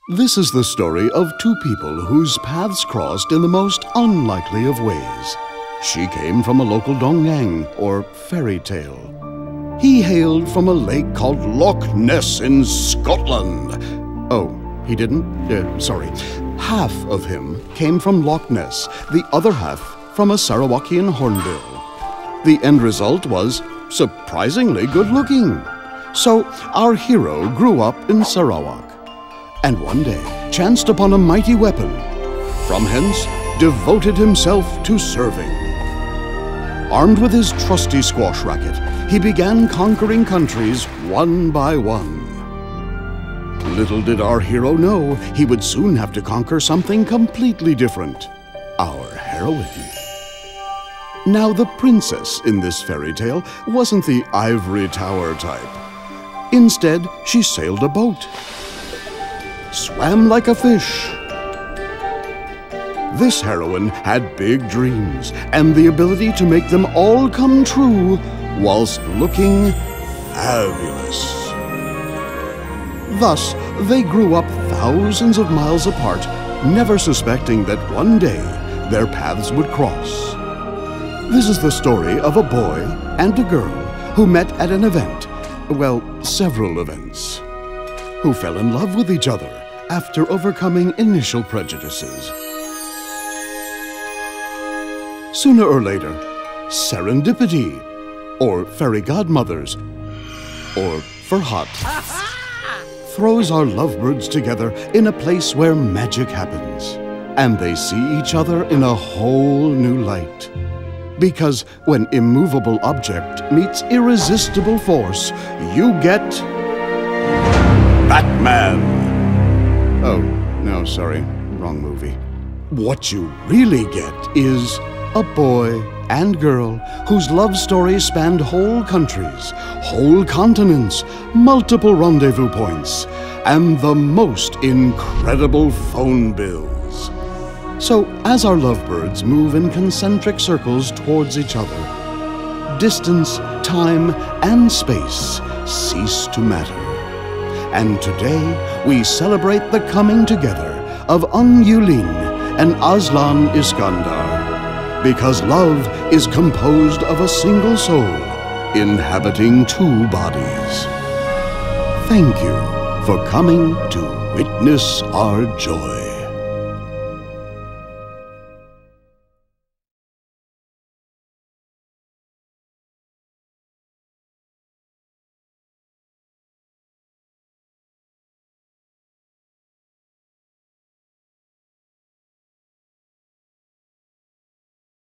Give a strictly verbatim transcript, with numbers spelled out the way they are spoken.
This is the story of two people whose paths crossed in the most unlikely of ways. She came from a local dongyang, or fairy tale. He hailed from a lake called Loch Ness in Scotland. Oh, he didn't? Uh, sorry. Half of him came from Loch Ness, the other half from a Sarawakian hornbill. The end result was surprisingly good-looking. So our hero grew up in Sarawak, and one day chanced upon a mighty weapon. From hence, devoted himself to serving. Armed with his trusty squash racket, he began conquering countries one by one. Little did our hero know he would soon have to conquer something completely different: our heroine. Now, the princess in this fairy tale wasn't the ivory tower type. Instead, she sailed a boat, swam like a fish. This heroine had big dreams and the ability to make them all come true whilst looking fabulous. Thus, they grew up thousands of miles apart, never suspecting that one day their paths would cross. This is the story of a boy and a girl who met at an event, well, several events, who fell in love with each other after overcoming initial prejudices. Sooner or later, serendipity, or fairy godmothers, or Furhat, throws our lovebirds together in a place where magic happens, and they see each other in a whole new light. Because when immovable object meets irresistible force, you get Batman. Oh, no, sorry, wrong movie. What you really get is a boy and girl whose love stories spanned whole countries, whole continents, multiple rendezvous points, and the most incredible phone bills. So, as our lovebirds move in concentric circles towards each other, distance, time, and space cease to matter. And today, we celebrate the coming together of Ung Yiu Lin and Azlan Iskandar, because love is composed of a single soul inhabiting two bodies. Thank you for coming to witness our joy.